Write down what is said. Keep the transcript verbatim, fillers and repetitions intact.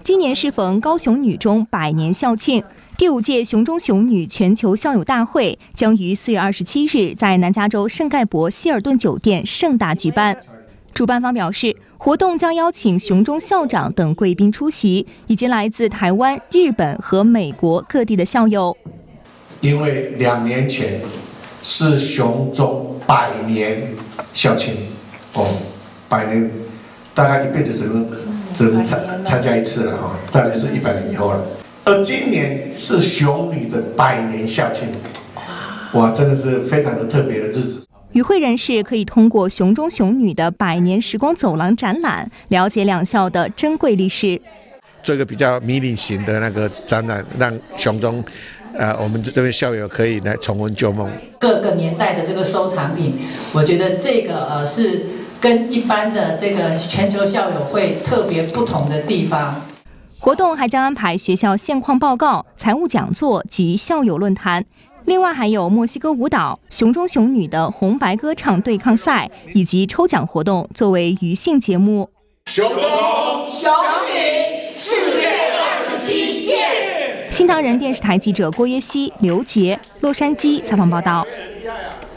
今年适逢高雄女中百年校庆，第五届雄中雄女全球校友大会将于四月二十七日在南加州圣盖博希尔顿酒店盛大举办。主办方表示，活动将邀请雄中校长等贵宾出席，以及来自台湾、日本和美国各地的校友。 因为两年前是雄中百年校庆，哦，百年大概一辈子只能只能参参加一次了哈，再来就是一百年以后了。而今年是雄女的百年校庆，哇，真的是非常的特别的日子。 与会人士可以通过雄中雄女的百年时光走廊展览，了解两校的珍贵历史。 做一个比较迷你型的那个展览，让雄中，呃，我们这边校友可以来重温旧梦。 各个年代的这个收藏品，我觉得这个呃是跟一般的这个全球校友会特别不同的地方。 活动还将安排学校现况报告、财务讲座及校友论坛。另外还有墨西哥舞蹈、雄中雄女的红白歌唱对抗赛以及抽奖活动作为余兴节目。 雄中雄女四月二十七见。 新唐人电视台记者郭耶希、刘杰，洛杉矶采访报道。